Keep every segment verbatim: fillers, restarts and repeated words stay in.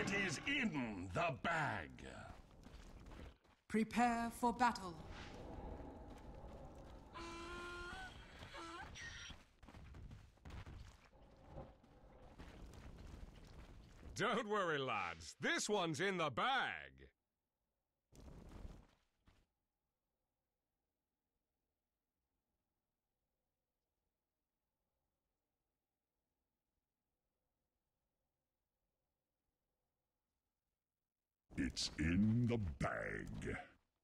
It is in the bag. Prepare for battle. Don't worry, lads. This one's in the bag. It's in the bag.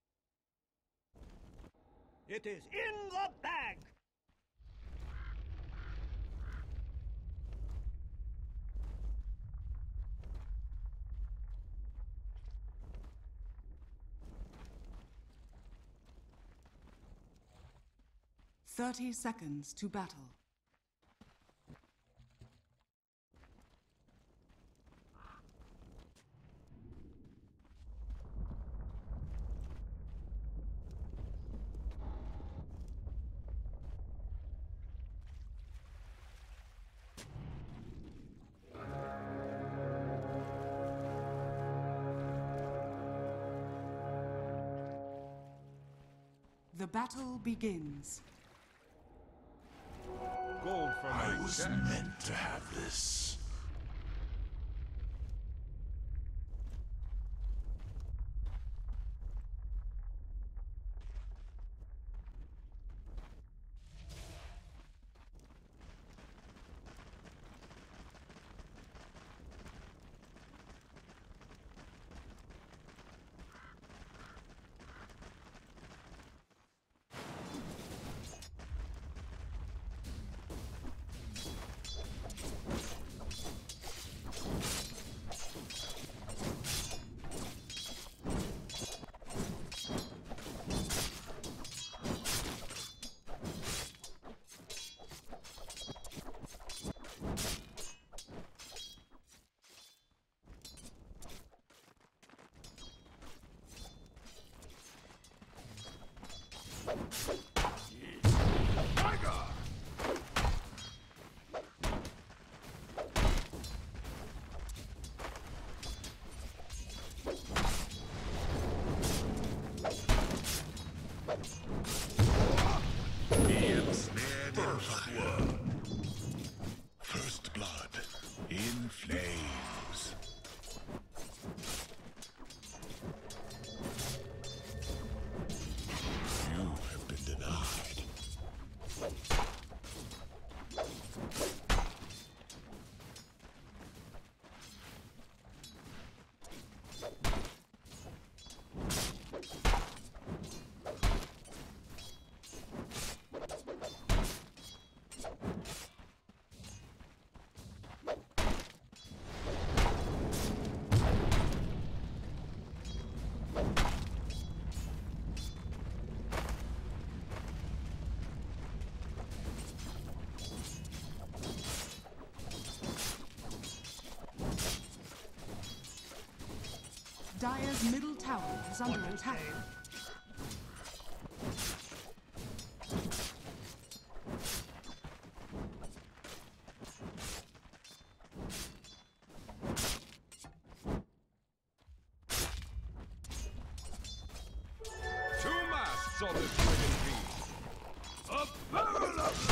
It is in the bag! Thirty seconds to battle. The battle begins. Gold for my I was check. meant to have this. First blood. First blood in flames. You have been denied. Dire's middle tower is under attack. Two masts on this friggin' beast. A barrel of...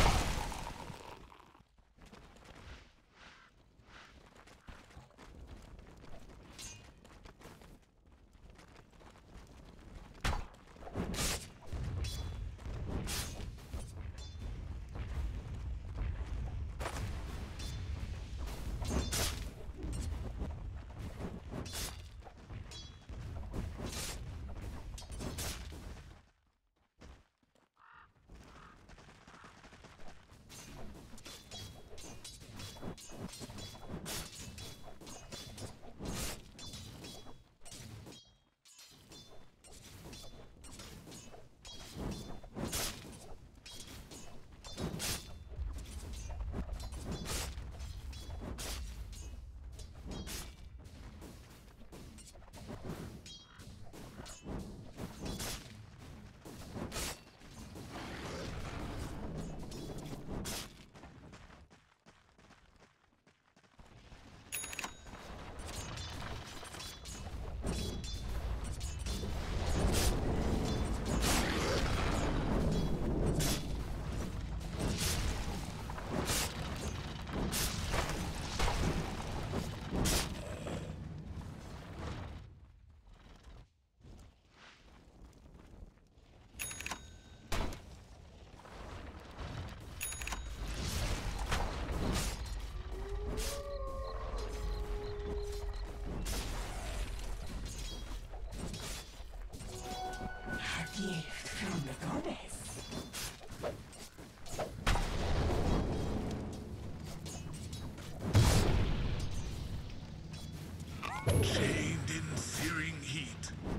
Chained in searing heat.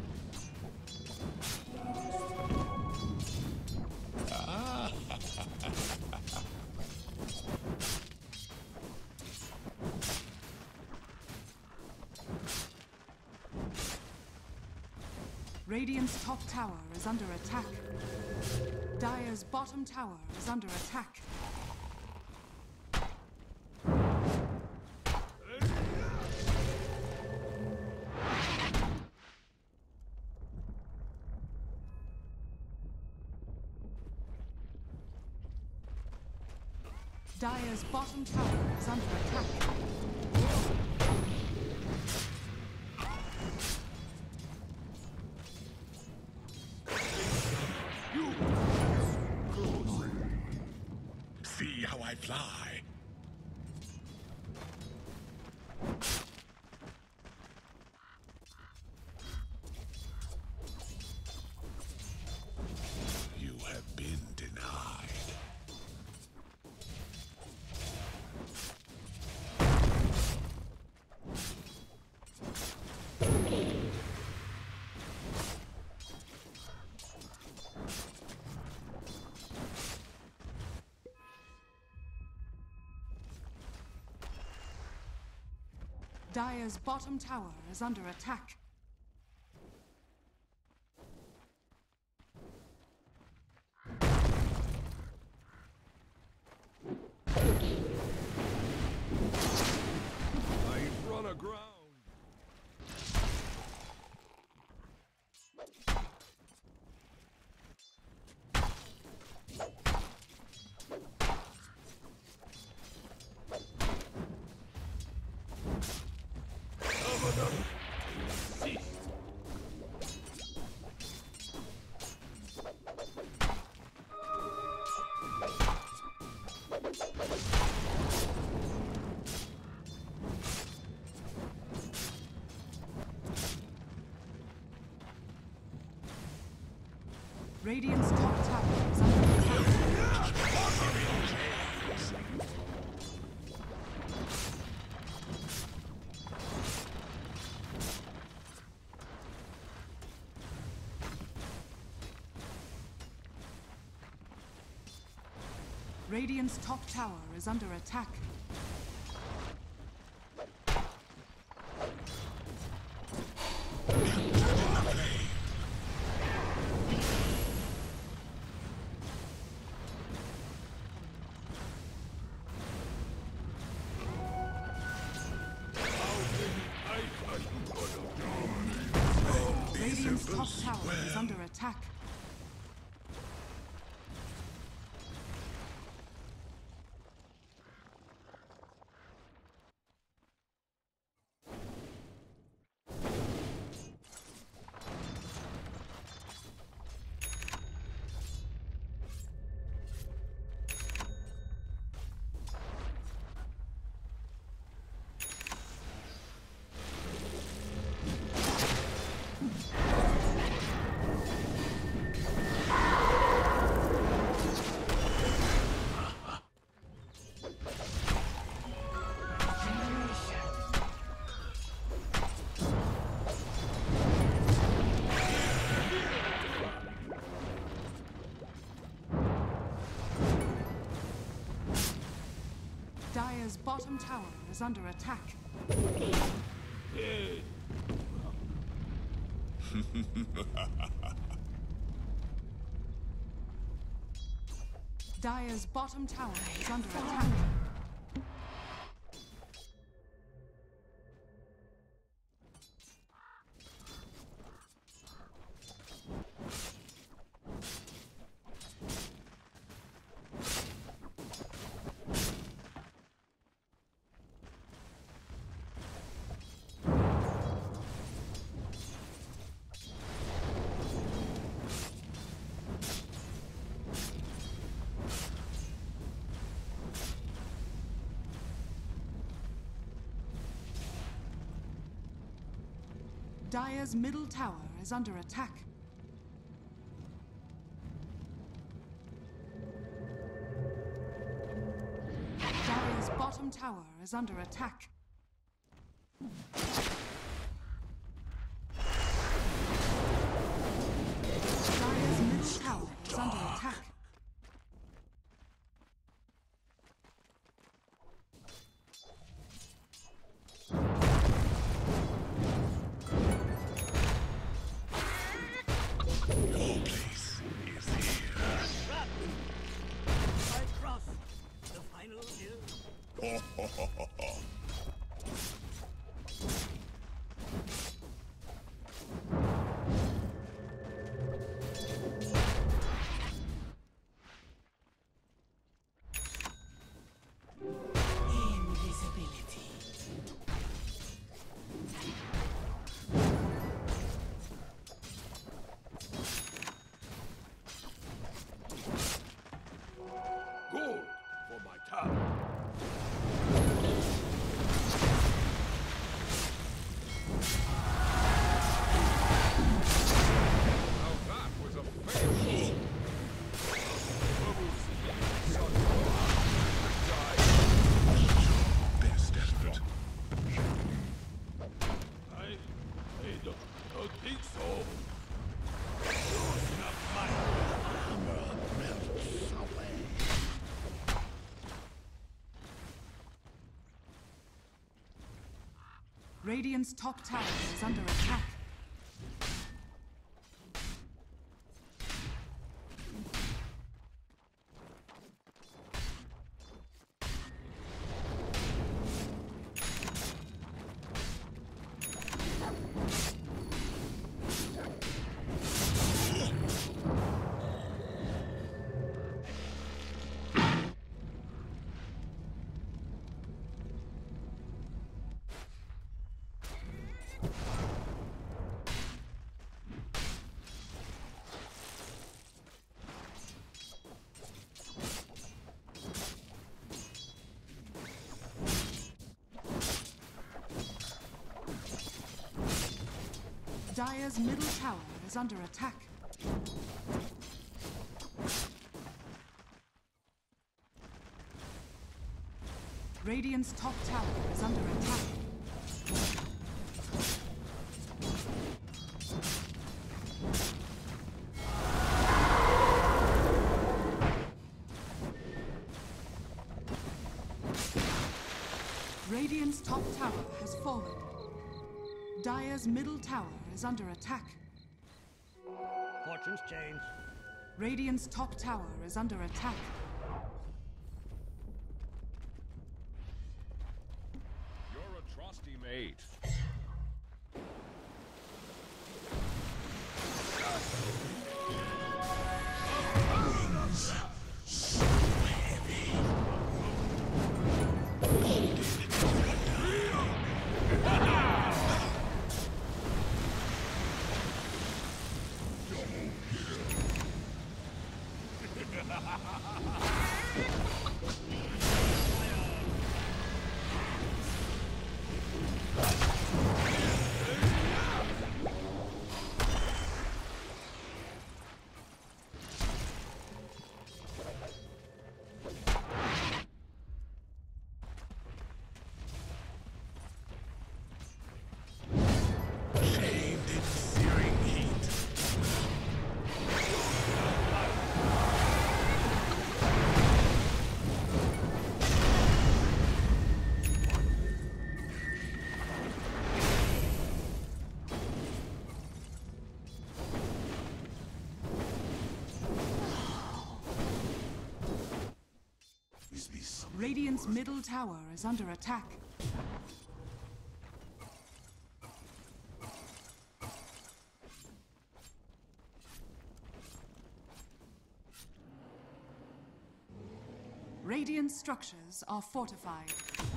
Radiant's top tower is under attack. Dire's bottom tower is under attack. Dire's bottom tower is under attack. See how I fly. You have been denied. Dire's bottom tower is under attack. I've run aground. Radiant's top tower is under attack. Radiant's top tower is under attack. Radiant's top tower is under attack. Dire's bottom tower is under attack. Dire's bottom tower is under attack. Dire's middle tower is under attack. Dire's bottom tower is under attack. Radiant's top tower is under attack. Dire's middle tower is under attack. Radiant's top tower is under attack. Radiant's top tower has fallen. Dire's middle tower is under attack. Fortunes change. Radiant's top tower is under attack. You're a trusty mate. Radiant's middle tower is under attack. Radiant structures are fortified.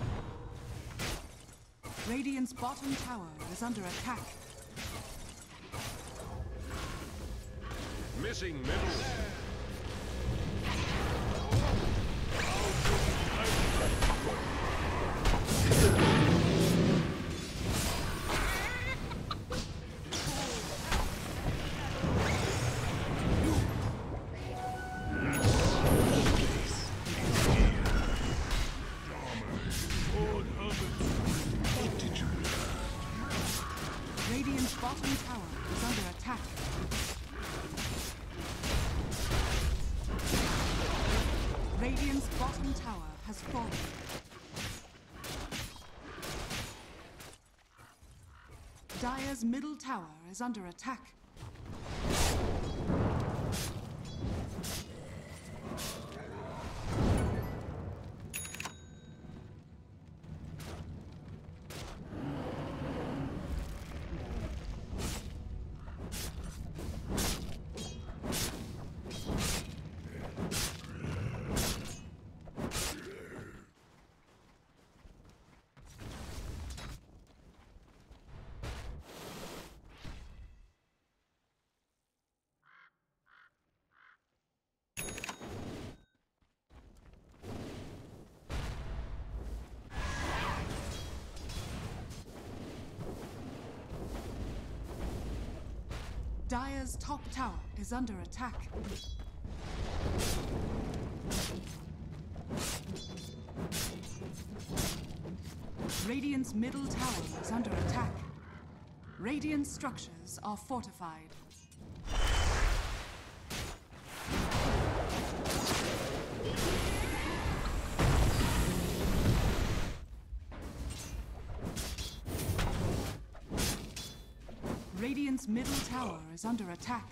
Radiant's bottom tower is under attack. Missing middle. Radiant's bottom tower is under attack. Radiant's bottom tower has fallen. Dire's middle tower is under attack. Dire's top tower is under attack. Radiant's middle tower is under attack. Radiant structures are fortified. Radiant's middle tower is under attack.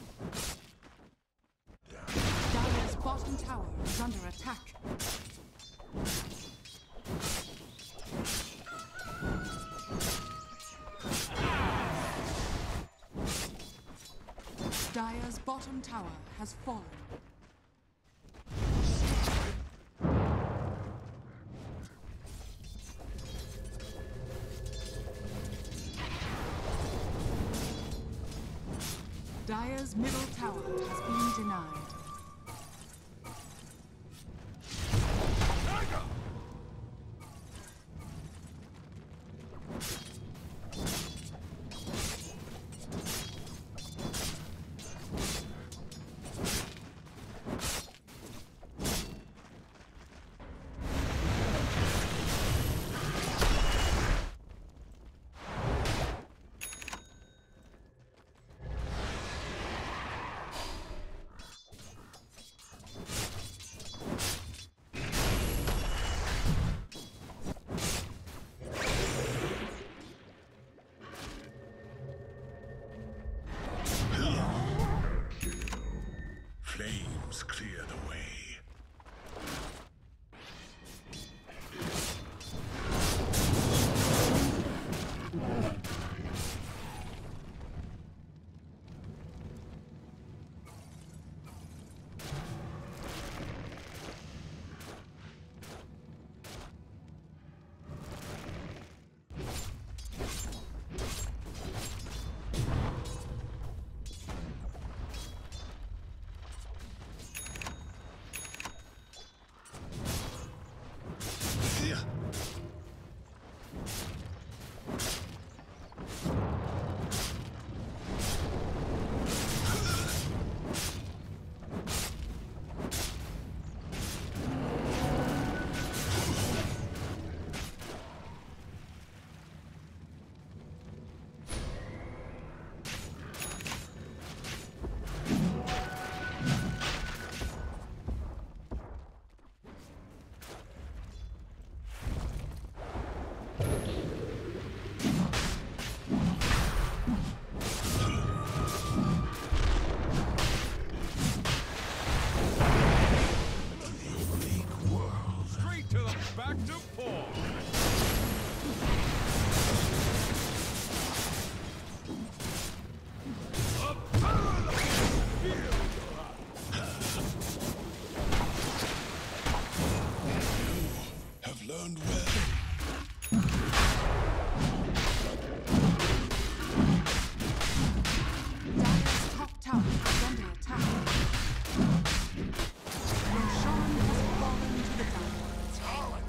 Dire's bottom tower is under attack. Dire's bottom tower has fallen. Dire's middle tower has been denied. Flames clear the way. Back to four. Have learned well. Dire's top tower is under attack. Roshan has fallen to the ground.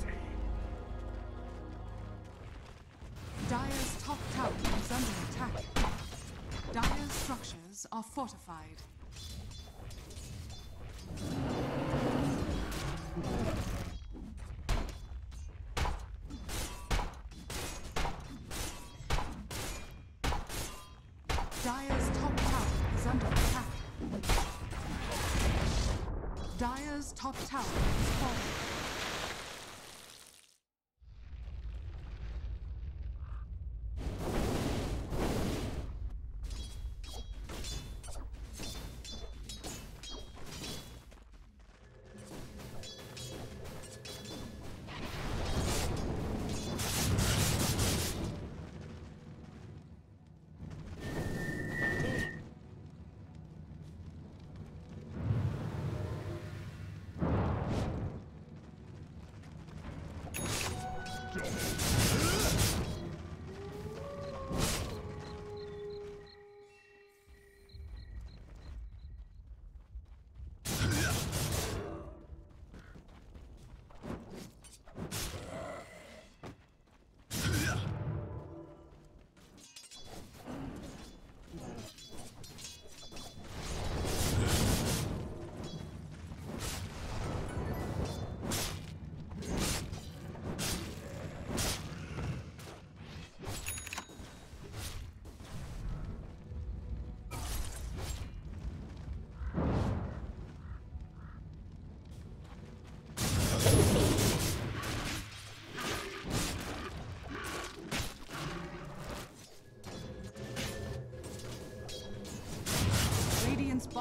Dire's top tower is under attack. Dire's structures are fortified. Dire's top tower is under attack. Dire's top tower is falling.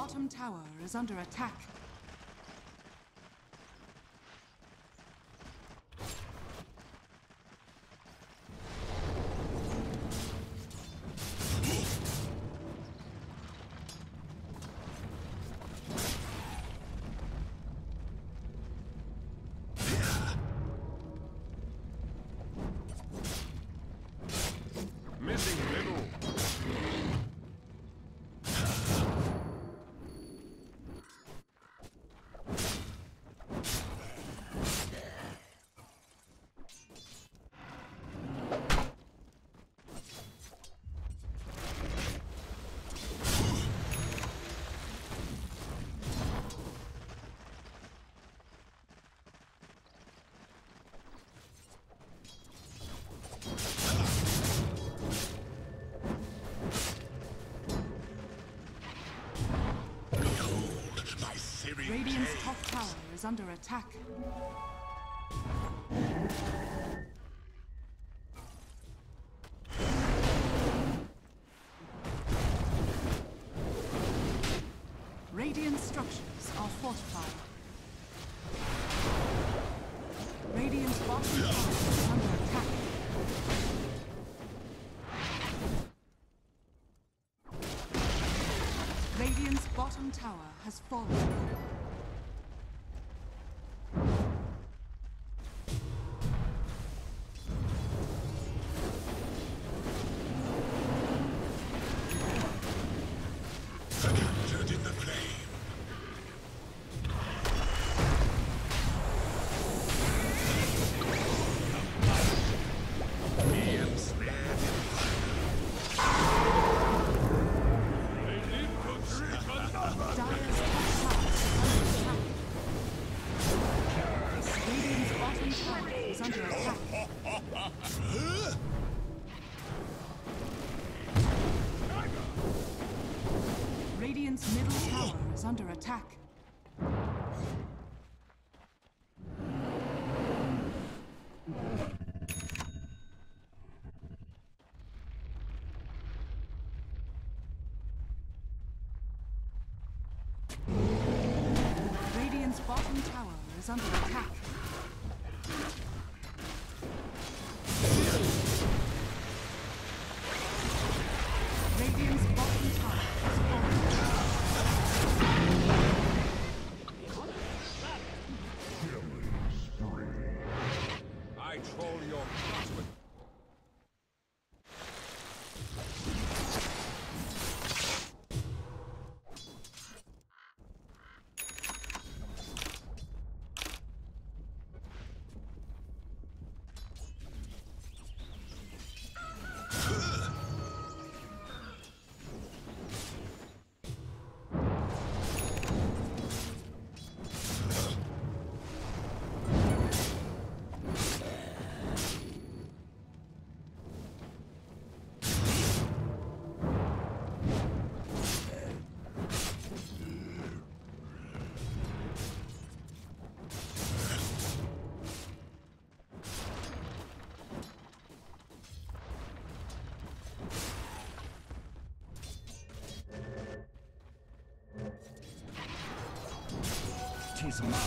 bottom tower is under attack. Missing middle. Radiant's top tower is under attack. Radiant structures are fortified. Radiant's bottom tower is under attack. Radiant's bottom tower has fallen. Captured in the flame. Me ensnared in They live to drink another. Dire's top tower is under attack. Radiant's bottom tower is under attack. Radiant's middle tower is under attack. Radiant's bottom tower is under attack. Radiant's bottom tower is falling. I troll your plasmid. Tis mine.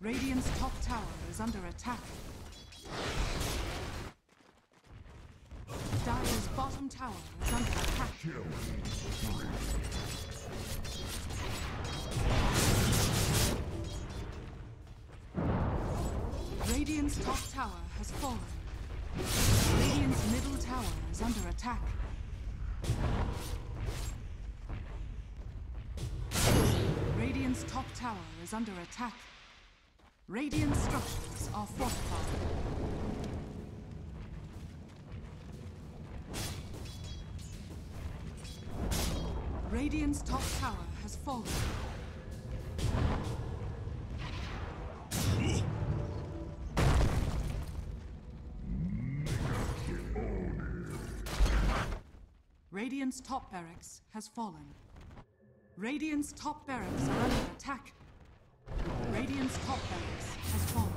Radiant's top tower is under attack. Dire's bottom tower is under attack. Radiant's top tower has fallen. Radiant's middle tower is under attack. Radiant's top tower is under attack. Radiant structures are fortified. Radiant's top tower has fallen. Radiant's top barracks has fallen. Radiant's top barracks are under attack. Radiant's top barracks has fallen.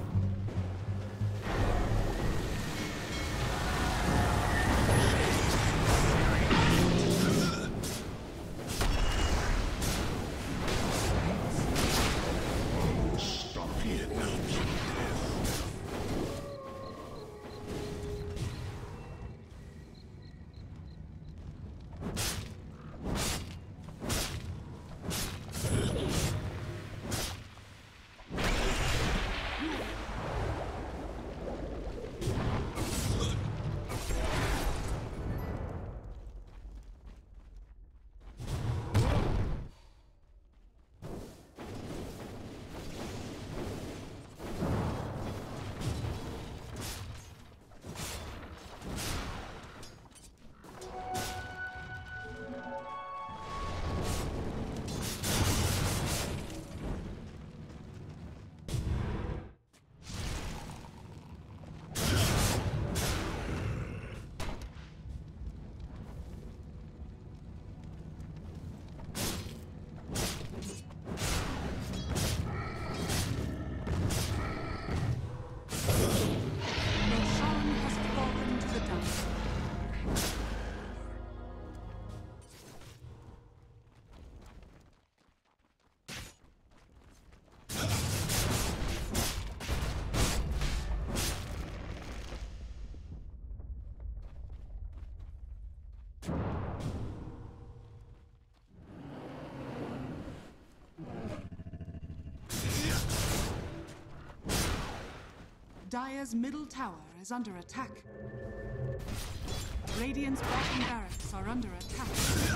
Dire's middle tower is under attack. Radiant's bottom barracks are under attack.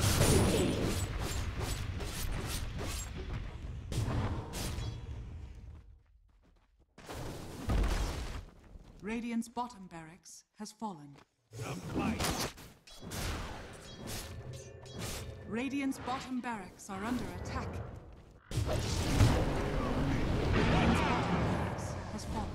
Radiant's bottom barracks has fallen. Radiant's bottom barracks are under attack. Radiant's bottom barracks has fallen.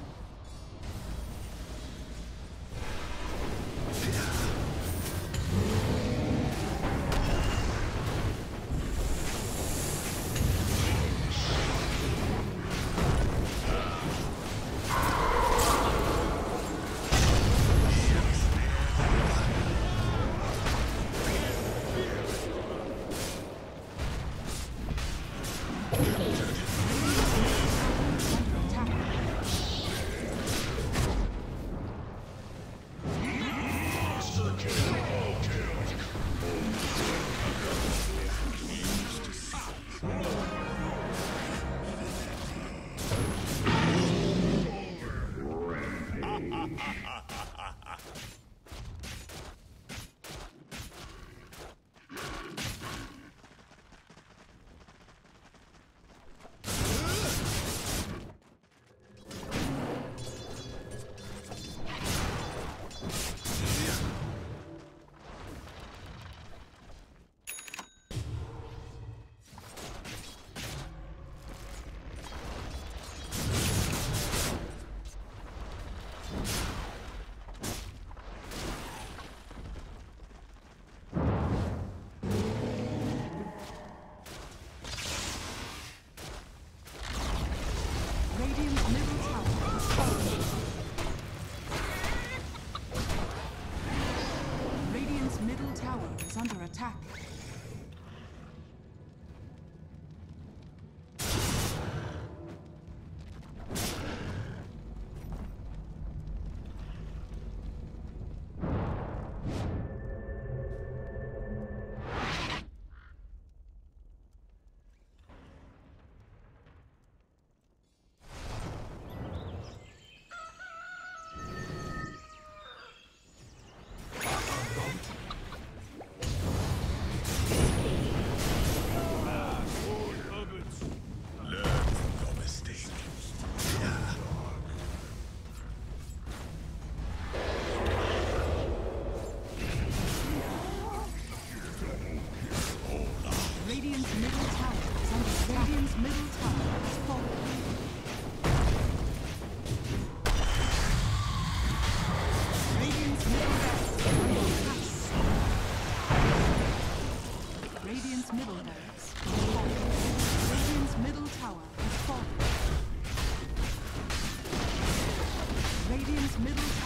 Under attack. Radiant's middle